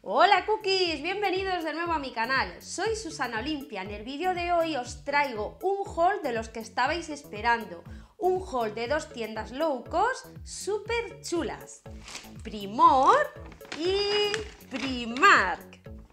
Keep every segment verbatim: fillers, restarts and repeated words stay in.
Hola cookies, bienvenidos de nuevo a mi canal. Soy Susana Olimpia. En el vídeo de hoy os traigo un haul de los que estabais esperando. Un haul de dos tiendas low cost súper chulas. Primor y Primark.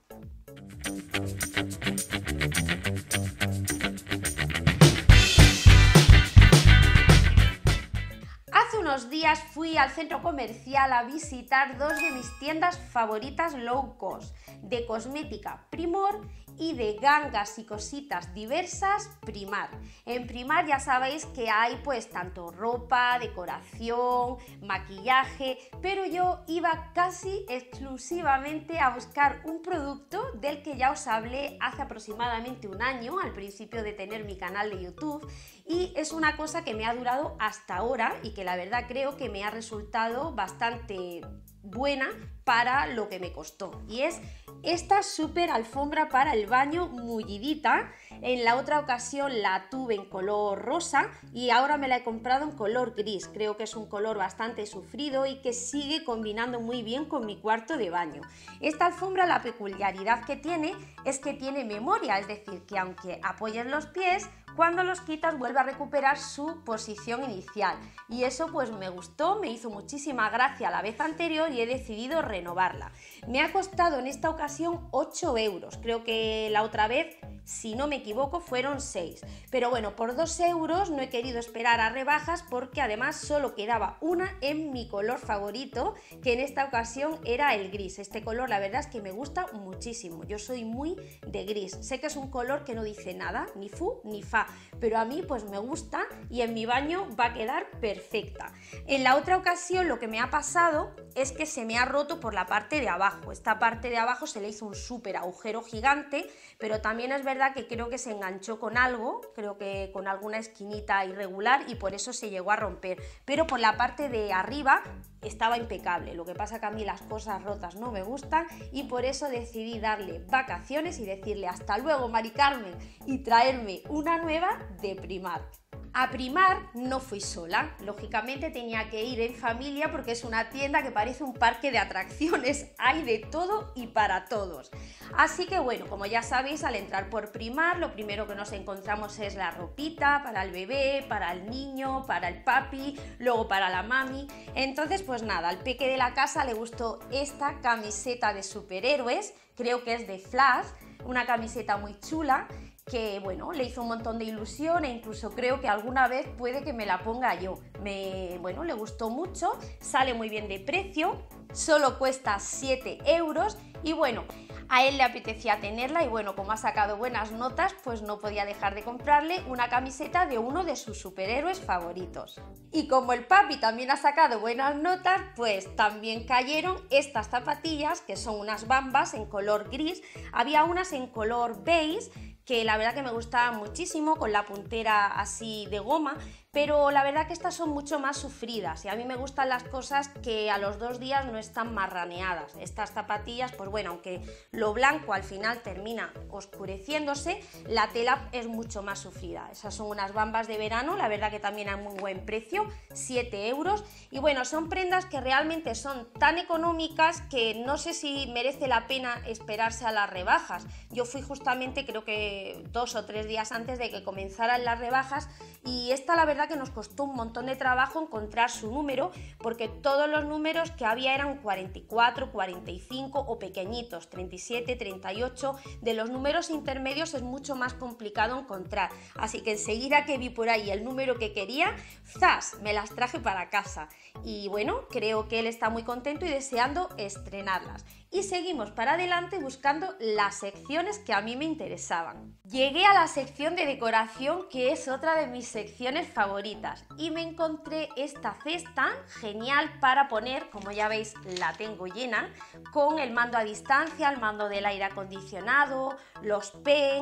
Hace unos días fui al centro comercial a visitar dos de mis tiendas favoritas low cost, de cosmética Primor y de gangas y cositas diversas Primark. En Primark ya sabéis que hay pues tanto ropa, decoración, maquillaje, pero yo iba casi exclusivamente a buscar un producto del que ya os hablé hace aproximadamente un año, al principio de tener mi canal de YouTube, y es una cosa que me ha durado hasta ahora y que la verdad creo que me ha resultado bastante buena para lo que me costó, y es esta súper alfombra para el baño mullidita. En la otra ocasión la tuve en color rosa y ahora me la he comprado en color gris. Creo que es un color bastante sufrido y que sigue combinando muy bien con mi cuarto de baño. Esta alfombra, la peculiaridad que tiene es que tiene memoria, es decir, que aunque apoyes los pies, cuando los quitas vuelve a recuperar su posición inicial, y eso pues me gustó, me hizo muchísima gracia la vez anterior y he decidido renovarla. Me ha costado en esta ocasión ocho euros, creo que la otra vez, si no me equivoco, fueron seis, pero bueno, por dos euros no he querido esperar a rebajas porque además solo quedaba una en mi color favorito, que en esta ocasión era el gris. Este color la verdad es que me gusta muchísimo, yo soy muy de gris, sé que es un color que no dice nada, ni fu ni fa, pero a mí pues me gusta y en mi baño va a quedar perfecta. En la otra ocasión lo que me ha pasado es que se me ha roto por la parte de abajo. Esta parte de abajo se le hizo un súper agujero gigante, pero también es verdad que creo que se enganchó con algo, creo que con alguna esquinita irregular, y por eso se llegó a romper, pero por la parte de arriba estaba impecable. Lo que pasa que a mí las cosas rotas no me gustan y por eso decidí darle vacaciones y decirle hasta luego Mari Carmen y traerme una nueva de Primark. A Primark no fui sola, lógicamente tenía que ir en familia porque es una tienda que parece un parque de atracciones, hay de todo y para todos. Así que bueno, como ya sabéis, al entrar por Primark lo primero que nos encontramos es la ropita para el bebé, para el niño, para el papi, luego para la mami. Entonces pues nada, al peque de la casa le gustó esta camiseta de superhéroes, creo que es de Flash, una camiseta muy chula, que bueno, le hizo un montón de ilusión e incluso creo que alguna vez puede que me la ponga yo. Me, bueno, le gustó mucho, sale muy bien de precio, solo cuesta siete euros y bueno, a él le apetecía tenerla y bueno, como ha sacado buenas notas, pues no podía dejar de comprarle una camiseta de uno de sus superhéroes favoritos. Y como el papi también ha sacado buenas notas, pues también cayeron estas zapatillas, que son unas Bambas en color gris. Había unas en color beige, que la verdad que me gustaban muchísimo, con la puntera así de goma, pero la verdad que estas son mucho más sufridas y a mí me gustan las cosas que a los dos días no están marraneadas. Estas zapatillas, pues bueno, aunque lo blanco al final termina oscureciéndose, la tela es mucho más sufrida. Esas son unas Bambas de verano, la verdad que también a muy buen precio, siete euros, y bueno, son prendas que realmente son tan económicas que no sé si merece la pena esperarse a las rebajas. Yo fui justamente, creo que dos o tres días antes de que comenzaran las rebajas, y esta la verdad que nos costó un montón de trabajo encontrar su número porque todos los números que había eran cuarenta y cuatro, cuarenta y cinco o pequeñitos, treinta y siete, treinta y ocho. De los números intermedios es mucho más complicado encontrar, así que enseguida que vi por ahí el número que quería, ¡zas!, me las traje para casa y bueno, creo que él está muy contento y deseando estrenarlas. Y seguimos para adelante buscando las secciones que a mí me interesaban. Llegué a la sección de decoración, que es otra de mis secciones favoritas, y me encontré esta cesta genial para poner, como ya veis la tengo llena, con el mando a distancia, el mando del aire acondicionado, los pen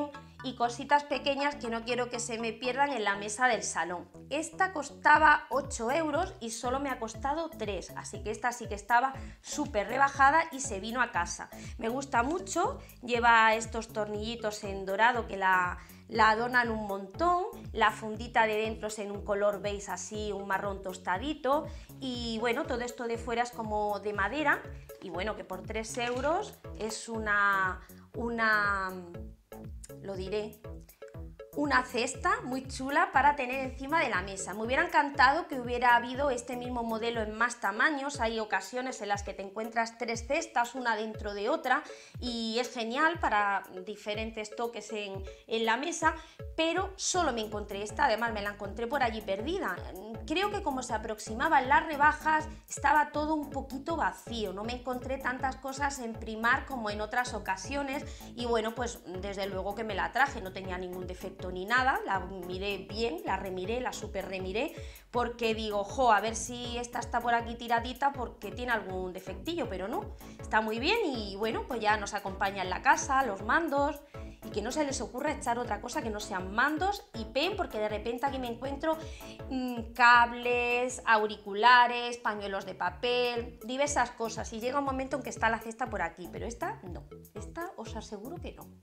y cositas pequeñas que no quiero que se me pierdan en la mesa del salón. Esta costaba ocho euros y solo me ha costado tres, así que esta sí que estaba súper rebajada y se vino a casa. Me gusta mucho, lleva estos tornillitos en dorado que la, la adornan un montón, la fundita de dentro es en un color beige así, un marrón tostadito, y bueno, todo esto de fuera es como de madera, y bueno, que por tres euros es una, una, lo diré, una cesta muy chula para tener encima de la mesa. Me hubiera encantado que hubiera habido este mismo modelo en más tamaños. Hay ocasiones en las que te encuentras tres cestas, una dentro de otra, y es genial para diferentes toques en, en la mesa, pero solo me encontré esta. Además me la encontré por allí perdida. Creo que como se aproximaban las rebajas estaba todo un poquito vacío, no me encontré tantas cosas en Primark como en otras ocasiones, y bueno, pues desde luego que me la traje, no tenía ningún defecto ni nada, la miré bien, la remiré, la super remiré, porque digo, jo, a ver si esta está por aquí tiradita porque tiene algún defectillo, pero no, está muy bien. Y bueno, pues ya nos acompaña en la casa, los mandos, y que no se les ocurra echar otra cosa que no sean mandos y pen, porque de repente aquí me encuentro mmm, cables, auriculares, pañuelos de papel, diversas cosas, y llega un momento en que está la cesta por aquí, pero esta no, esta os aseguro que no.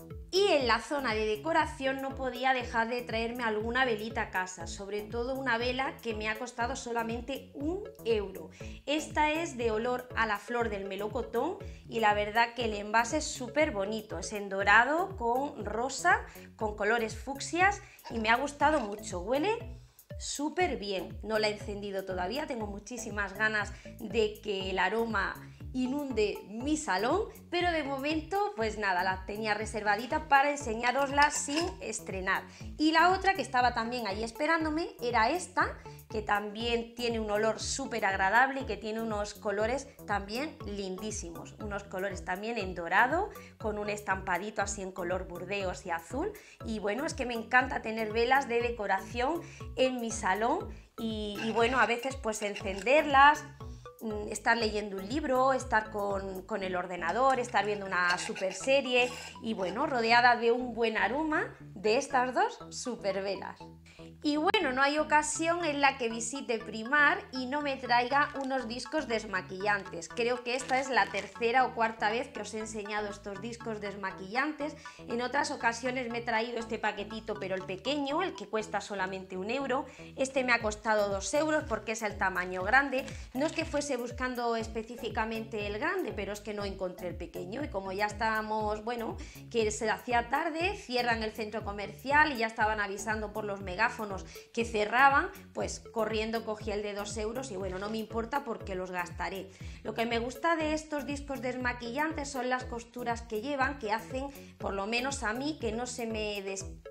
Y en la zona de decoración no podía dejar de traerme alguna velita a casa, sobre todo una vela que me ha costado solamente un euro. Esta es de olor a la flor del melocotón y la verdad que el envase es súper bonito, es en dorado con rosa, con colores fucsias, y me ha gustado mucho, huele súper bien. No la he encendido todavía, tengo muchísimas ganas de que el aroma inunde mi salón, pero de momento pues nada, la tenía reservadita para enseñarosla sin estrenar. Y la otra que estaba también ahí esperándome era esta, que también tiene un olor súper agradable y que tiene unos colores también lindísimos, unos colores también en dorado con un estampadito así en color burdeos y azul. Y bueno, es que me encanta tener velas de decoración en mi salón y, y bueno, a veces pues encenderlas, estar leyendo un libro, estar con, con el ordenador, estar viendo una super serie y bueno, rodeada de un buen aroma de estas dos super velas. Y bueno, no hay ocasión en la que visite Primark y no me traiga unos discos desmaquillantes. Creo que esta es la tercera o cuarta vez que os he enseñado estos discos desmaquillantes. En otras ocasiones me he traído este paquetito, pero el pequeño, el que cuesta solamente un euro. Este me ha costado dos euros porque es el tamaño grande. No es que fuese buscando específicamente el grande, pero es que no encontré el pequeño. Y como ya estábamos, bueno, que se hacía tarde, cierran el centro comercial y ya estaban avisando por los megáfonos que cerraban, pues corriendo cogí el de dos euros y bueno, no me importa porque los gastaré. Lo que me gusta de estos discos desmaquillantes son las costuras que llevan, que hacen, por lo menos a mí, que no se me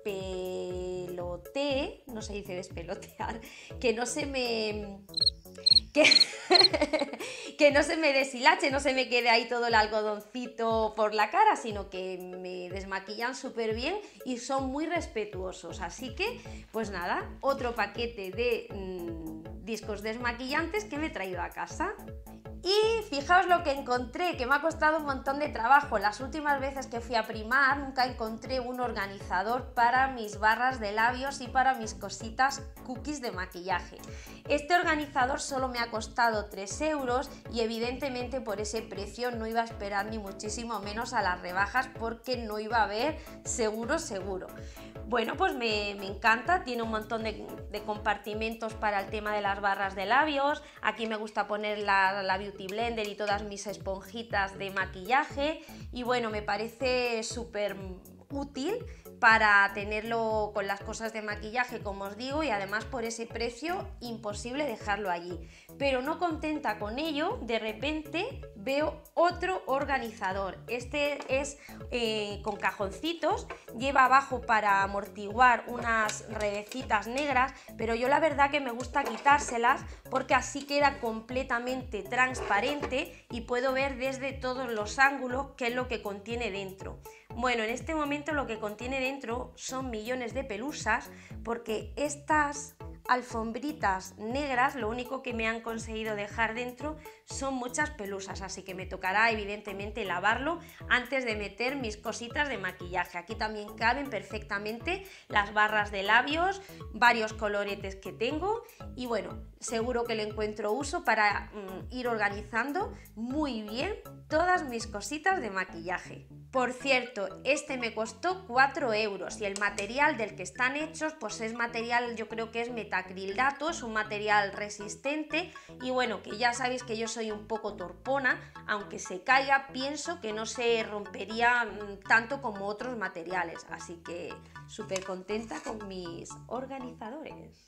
despelotee, no se dice despelotear, que no se me... que, que no se me deshilache, no se me quede ahí todo el algodoncito por la cara, sino que me desmaquillan súper bien y son muy respetuosos. Así que, pues nada, otro paquete de mmm, discos desmaquillantes que me he traído a casa. Y fijaos lo que encontré, que me ha costado un montón de trabajo. Las últimas veces que fui a Primark nunca encontré un organizador para mis barras de labios y para mis cositas cookies de maquillaje. Este organizador solo me ha costado tres euros y evidentemente por ese precio no iba a esperar ni muchísimo menos a las rebajas porque no iba a haber seguro seguro. Bueno, pues me, me encanta, tiene un montón de, de compartimentos para el tema de las barras de labios. Aquí me gusta poner la, la Beauty Blender y todas mis esponjitas de maquillaje y bueno, me parece súper útil para tenerlo con las cosas de maquillaje, como os digo, y además por ese precio imposible dejarlo allí. Pero no contenta con ello, de repente veo otro organizador. Este es eh, con cajoncitos, lleva abajo para amortiguar unas redecitas negras, pero yo la verdad que me gusta quitárselas porque así queda completamente transparente y puedo ver desde todos los ángulos qué es lo que contiene dentro. Bueno, en este momento lo que contiene dentro son millones de pelusas porque estas alfombritas negras, lo único que me han conseguido dejar dentro son muchas pelusas, así que me tocará evidentemente lavarlo antes de meter mis cositas de maquillaje. Aquí también caben perfectamente las barras de labios, varios coloretes que tengo y bueno, seguro que le encuentro uso para mm, ir organizando muy bien todas mis cositas de maquillaje. Por cierto, este me costó cuatro euros y el material del que están hechos pues es material, yo creo que es metacrilato, es un material resistente y bueno, que ya sabéis que yo soy un poco torpona, aunque se caiga pienso que no se rompería mmm, tanto como otros materiales, así que súper contenta con mis organizadores.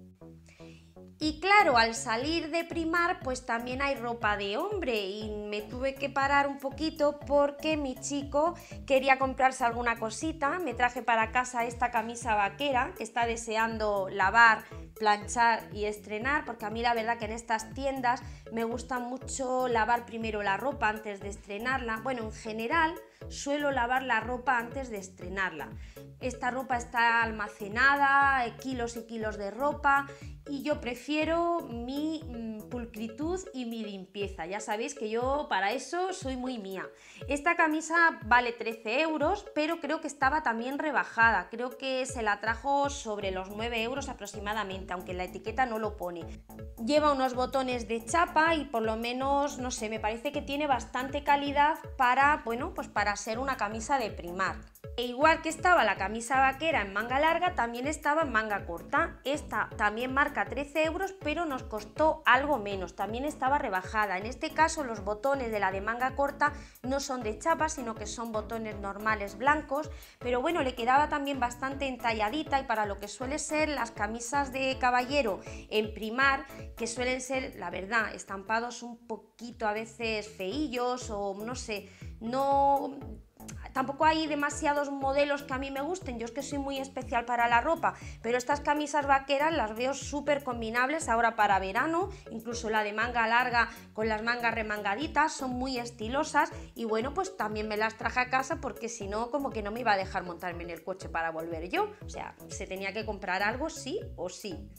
Y claro, al salir de Primark pues también hay ropa de hombre y me tuve que parar un poquito porque mi chico quería comprarse alguna cosita. Me traje para casa esta camisa vaquera que está deseando lavar, planchar y estrenar, porque a mí la verdad que en estas tiendas me gusta mucho lavar primero la ropa antes de estrenarla. Bueno, en general suelo lavar la ropa antes de estrenarla. Esta ropa está almacenada, kilos y kilos de ropa, y yo prefiero mi mm, pulcritud y mi limpieza. Ya sabéis que yo para eso soy muy mía. Esta camisa vale trece euros, pero creo que estaba también rebajada. Creo que se la trajo sobre los nueve euros aproximadamente, aunque en la etiqueta no lo pone. Lleva unos botones de chapa y por lo menos, no sé, me parece que tiene bastante calidad para, bueno, pues para ser una camisa de Primark. E igual que estaba la camisa vaquera en manga larga, también estaba en manga corta. Esta también marca trece euros, pero nos costó algo menos, también estaba rebajada. En este caso los botones de la de manga corta no son de chapa, sino que son botones normales blancos, pero bueno, le quedaba también bastante entalladita y para lo que suele ser las camisas de caballero en Primark, que suelen ser, la verdad, estampados un poquito a veces feillos o no sé, no... Tampoco hay demasiados modelos que a mí me gusten, yo es que soy muy especial para la ropa, pero estas camisas vaqueras las veo súper combinables ahora para verano, incluso la de manga larga con las mangas remangaditas, son muy estilosas y bueno, pues también me las traje a casa porque si no, como que no me iba a dejar montarme en el coche para volver yo, o sea, se tenía que comprar algo sí o sí.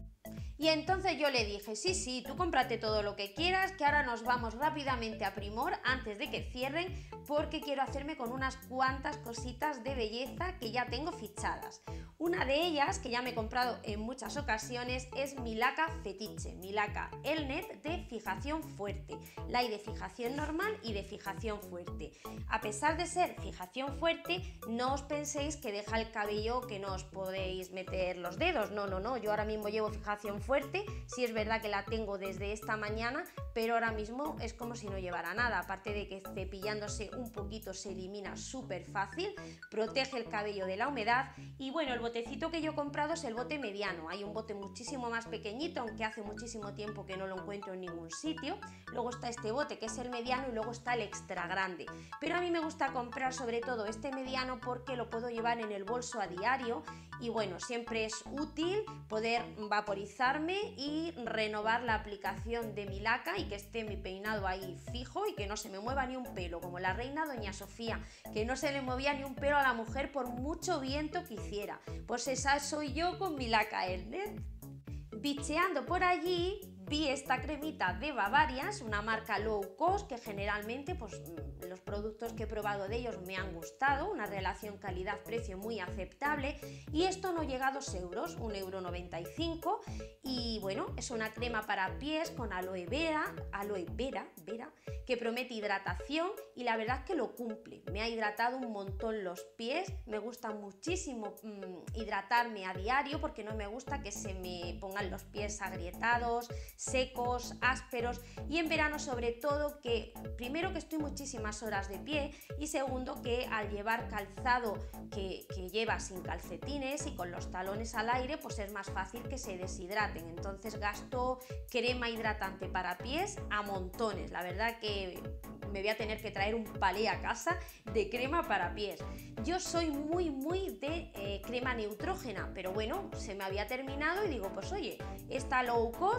Y entonces yo le dije, sí, sí, tú cómprate todo lo que quieras, que ahora nos vamos rápidamente a Primor antes de que cierren, porque quiero hacerme con unas cuantas cositas de belleza que ya tengo fichadas. Una de ellas, que ya me he comprado en muchas ocasiones, es mi laca fetiche, mi laca Elnet de fijación fuerte. La hay de fijación normal y de fijación fuerte. A pesar de ser fijación fuerte, no os penséis que deja el cabello que no os podéis meter los dedos, no, no, no, yo ahora mismo llevo fijación fuerte, sí es verdad que la tengo desde esta mañana, pero ahora mismo es como si no llevara nada, aparte de que cepillándose un poquito se elimina súper fácil, protege el cabello de la humedad y bueno, el botecito que yo he comprado es el bote mediano, hay un bote muchísimo más pequeñito, aunque hace muchísimo tiempo que no lo encuentro en ningún sitio, luego está este bote que es el mediano y luego está el extra grande, pero a mí me gusta comprar sobre todo este mediano porque lo puedo llevar en el bolso a diario y bueno, siempre es útil poder vaporizarme y renovar la aplicación de mi laca y que esté mi peinado ahí fijo y que no se me mueva ni un pelo, como la reina doña Sofía, que no se le movía ni un pelo a la mujer por mucho viento que hiciera. Pues esa soy yo con mi laca Elnet. Bicheando por allí vi esta cremita de Bavarias, una marca low cost que generalmente pues, los productos que he probado de ellos me han gustado, una relación calidad-precio muy aceptable y esto no llega a dos euros, un euro noventa y cinco y bueno, es una crema para pies con aloe vera, aloe vera, vera, que promete hidratación y la verdad es que lo cumple, me ha hidratado un montón los pies, me gusta muchísimo mmm, hidratarme a diario porque no me gusta que se me pongan los pies agrietados, secos, ásperos y en verano sobre todo que primero que estoy muchísimas horas de pie y segundo que al llevar calzado que, que lleva sin calcetines y con los talones al aire pues es más fácil que se deshidraten, entonces gasto crema hidratante para pies a montones, la verdad que me voy a tener que traer un palé a casa de crema para pies. Yo soy muy muy de eh, crema neutrógena, pero bueno, se me había terminado y digo pues oye, esta low cost se va a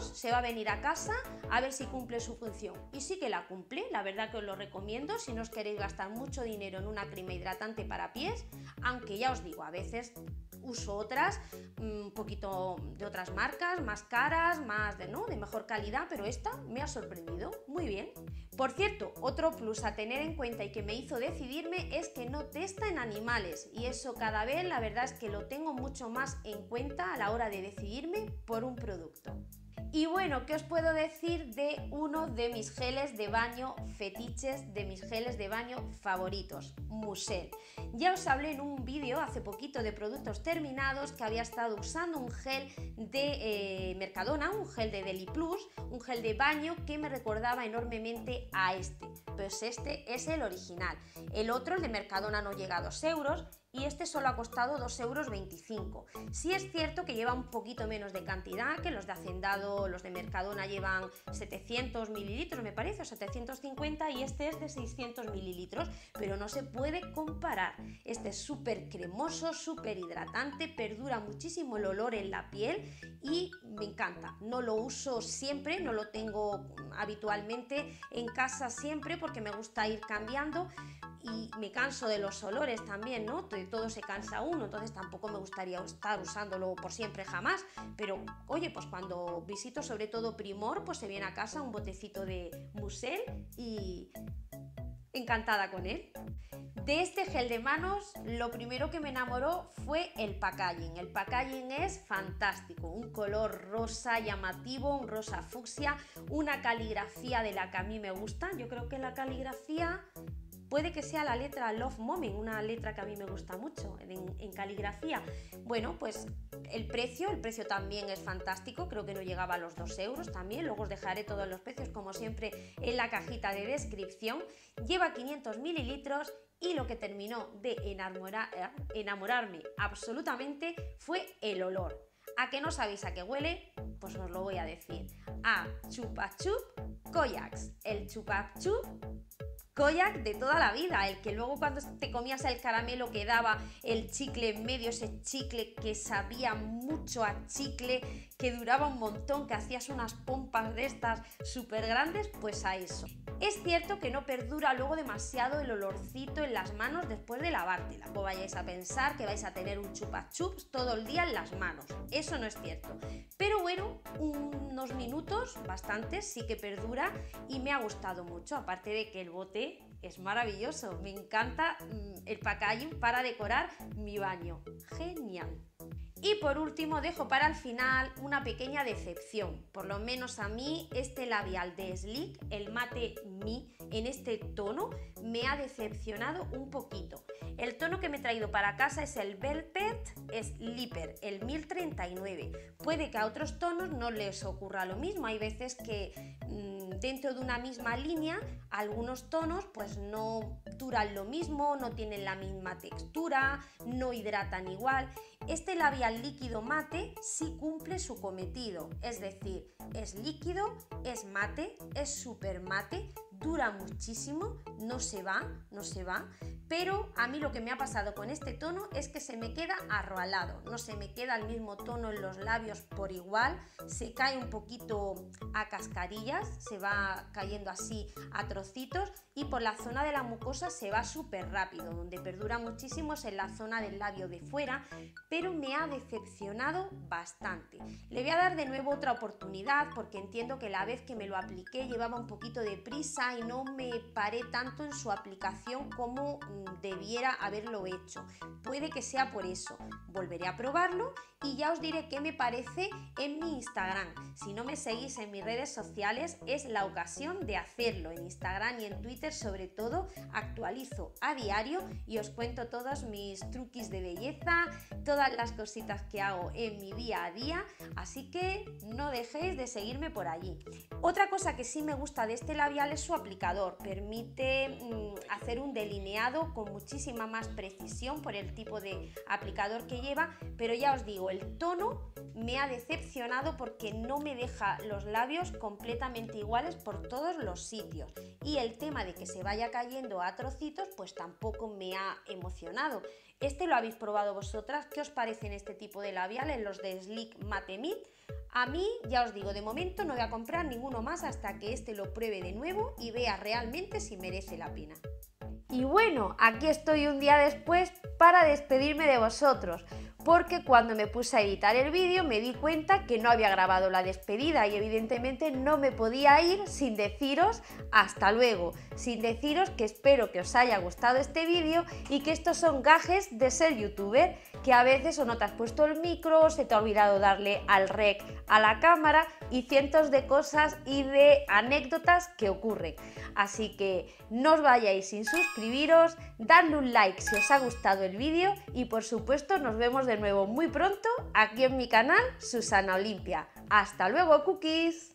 venir a casa a ver si cumple su función. Y sí que la cumple, la verdad que os lo recomiendo si no os queréis gastar mucho dinero en una crema hidratante para pies, aunque ya os digo, a veces uso otras, un poquito de otras marcas, más caras, más de, ¿no? de mejor calidad, pero esta me ha sorprendido muy bien. Por cierto, otro plus a tener en cuenta y que me hizo decidirme es que no testa en animales, y eso cada vez la verdad es que lo tengo mucho más en cuenta a la hora de decidirme por un producto. Y bueno, ¿qué os puedo decir de uno de mis geles de baño fetiches, de mis geles de baño favoritos? Musel. Ya os hablé en un vídeo hace poquito de productos terminados que había estado usando un gel de eh, Mercadona, un gel de Deli Plus, un gel de baño que me recordaba enormemente a este. Pues este es el original. El otro, el de Mercadona, no llega a dos euros. Y este solo ha costado dos euros veinticinco. Sí es cierto que lleva un poquito menos de cantidad, que los de Hacendado, los de Mercadona llevan setecientos mililitros, me parece, o setecientos cincuenta, y este es de seiscientos mililitros, pero no se puede comparar. Este es súper cremoso, súper hidratante, perdura muchísimo el olor en la piel y me encanta. No lo uso siempre, no lo tengo habitualmente en casa siempre porque me gusta ir cambiando y me canso de los olores también, ¿no? De todo se cansa uno, entonces tampoco me gustaría estar usándolo por siempre jamás, pero oye, pues cuando visito sobre todo Primor, pues se viene a casa un botecito de Musel y encantada con él. De este gel de manos, lo primero que me enamoró fue el packaging. El packaging es fantástico, un color rosa llamativo, un rosa fucsia, una caligrafía de la que a mí me gusta. Yo creo que la caligrafía puede que sea la letra Love Moment, una letra que a mí me gusta mucho en, en caligrafía. Bueno, pues el precio, el precio también es fantástico, creo que no llegaba a los dos euros también, luego os dejaré todos los precios como siempre en la cajita de descripción. Lleva quinientos mililitros y lo que terminó de enamorar, enamorarme absolutamente fue el olor. ¿A qué no sabéis a qué huele? Pues os lo voy a decir. A Chupa Chup Koyax, el Chupa Chup Koyak de toda la vida, el que luego cuando te comías el caramelo quedaba el chicle en medio, ese chicle que sabía mucho a chicle, que duraba un montón, que hacías unas pompas de estas súper grandes, pues a eso. Es cierto que no perdura luego demasiado el olorcito en las manos después de lavártela. No vayáis a pensar que vais a tener un chupa chups todo el día en las manos, eso no es cierto. Pero bueno, unos minutos, bastantes, sí que perdura y me ha gustado mucho, aparte de que el bote es maravilloso, me encanta el packaging para decorar mi baño, genial. Y por último dejo para el final una pequeña decepción, por lo menos a mí este labial de Sleek, el Mate Me, en este tono me ha decepcionado un poquito. El tono que me he traído para casa es el Velvet Slipper, el mil treinta y nueve. Puede que a otros tonos no les ocurra lo mismo, hay veces que mmm, dentro de una misma línea algunos tonos pues no duran lo mismo, no tienen la misma textura, no hidratan igual. Este labial líquido mate sí cumple su cometido, es decir, es líquido, es mate, es súper mate, dura muchísimo, no se va, no se va, pero a mí lo que me ha pasado con este tono es que se me queda arroalado, no se me queda el mismo tono en los labios por igual, se cae un poquito a cascarillas, se va cayendo así a trocitos y por la zona de la mucosa se va súper rápido, donde perdura muchísimo es en la zona del labio de fuera, pero me ha decepcionado bastante. Le voy a dar de nuevo otra oportunidad porque entiendo que la vez que me lo apliqué llevaba un poquito de prisa y no me paré tanto en su aplicación como debiera haberlo hecho. Puede que sea por eso. Volveré a probarlo y ya os diré qué me parece en mi Instagram. Si no me seguís en mis redes sociales es la ocasión de hacerlo. En Instagram y en Twitter sobre todo actualizo a diario y os cuento todos mis truquis de belleza, todas las cositas que hago en mi día a día, así que no dejéis de seguirme por allí. Otra cosa que sí me gusta de este labial es su aplicador, permite mmm, hacer un delineado con muchísima más precisión por el tipo de aplicador que lleva, pero ya os digo, el tono me ha decepcionado porque no me deja los labios completamente iguales por todos los sitios y el tema de que se vaya cayendo a trocitos pues tampoco me ha emocionado. Este lo habéis probado vosotras, ¿qué os parecen este tipo de labiales, los de Sleek Matte Me? A mí, ya os digo, de momento no voy a comprar ninguno más hasta que este lo pruebe de nuevo y vea realmente si merece la pena. Y bueno, aquí estoy un día después para despedirme de vosotros, porque cuando me puse a editar el vídeo me di cuenta que no había grabado la despedida y evidentemente no me podía ir sin deciros hasta luego, sin deciros que espero que os haya gustado este vídeo y que estos son gajes de ser youtuber, que a veces o no te has puesto el micro, se te ha olvidado darle al rec a la cámara y cientos de cosas y de anécdotas que ocurren. Así que no os vayáis sin suscribiros, dadle un like si os ha gustado el vídeo y por supuesto nos vemos de nuevo muy pronto aquí en mi canal Susana Olimpia. ¡Hasta luego, cookies!